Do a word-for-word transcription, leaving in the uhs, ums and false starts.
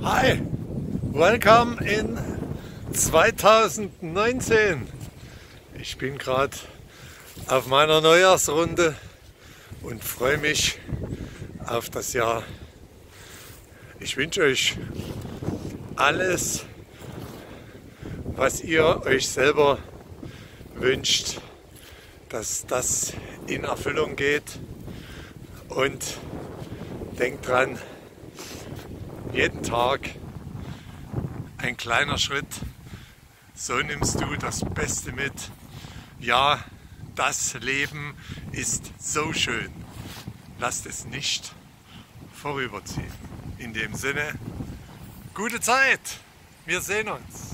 Hi, welcome in zweitausendneunzehn. Ich bin gerade auf meiner Neujahrsrunde und freue mich auf das Jahr. Ich wünsche euch alles, was ihr euch selber wünscht, dass das in Erfüllung geht. Und denkt dran, jeden Tag ein kleiner Schritt, so nimmst du das Beste mit. Ja, das Leben ist so schön. Lasst es nicht vorüberziehen. In dem Sinne, gute Zeit. Wir sehen uns.